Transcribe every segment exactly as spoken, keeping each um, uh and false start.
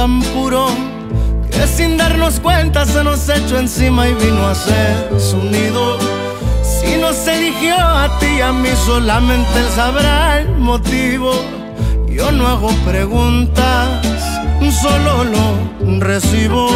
tan puro que sin darnos cuenta se nos echó encima y vino a ser su nido. Si nos eligió a ti y a mí, solamente él sabrá el motivo. Yo no hago preguntas, solo lo recibo.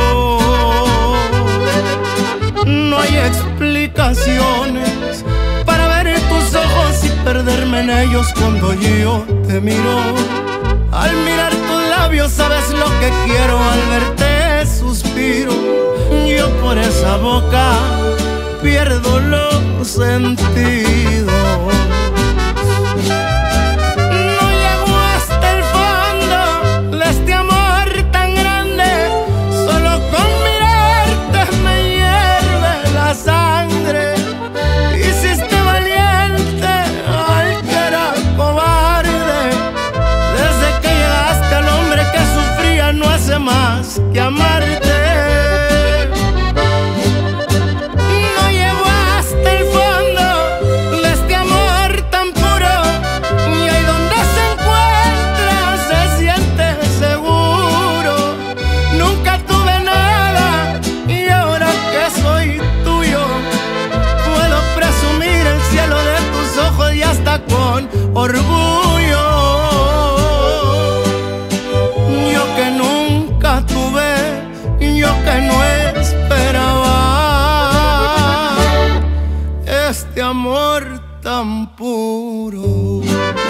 No hay explicaciones para ver tus ojos y perderme en ellos cuando yo te miro. Al mirar tus labios sabes lo que quiero, al verte suspiro. Yo por esa boca pierdo los sentidos. Más que amarte, no llevo hasta el fondo de este amor tan puro, y ahí donde se encuentra se siente seguro. Nunca tuve nada y ahora que soy tuyo puedo presumir el cielo de tus ojos y hasta con orgullo. Yo que no esperaba este amor tan puro.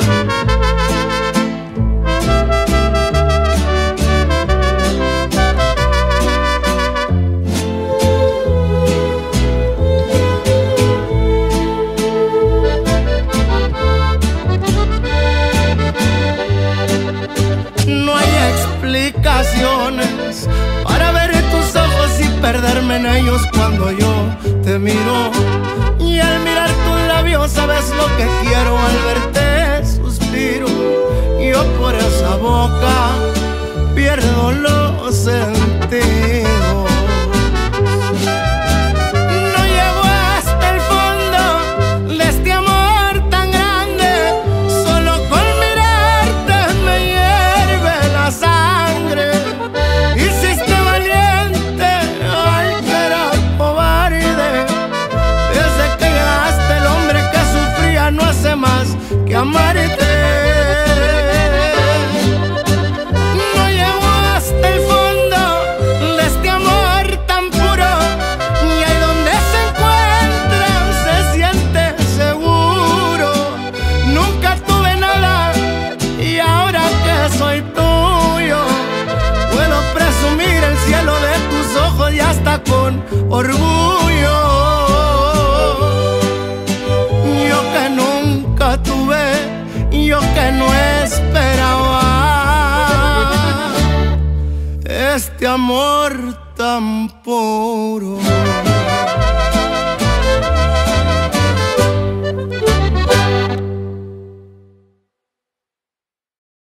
No hay explicaciones para ver tus ojos y perderme en ellos cuando yo te miro. Y al mirar tus labios sabes lo que quiero, al verte suspiro. Yo por esa boca pierdo los sentidos. No llego hasta el fondo de este amor tan grande, solo con mirarte me hierve la sangre. Hiciste valiente al que era cobarde. Desde que llegaste el hombre que sufría no hace más que amarte. No llego hasta el fondo de este amor tan puro, y ahí donde se encuentra se siente seguro. Nunca tuve nada y ahora que soy tuyo puedo presumir el cielo de tus ojos y hasta con orgullo. Yo que nunca tuve, yo que no esperaba este amor tan puro.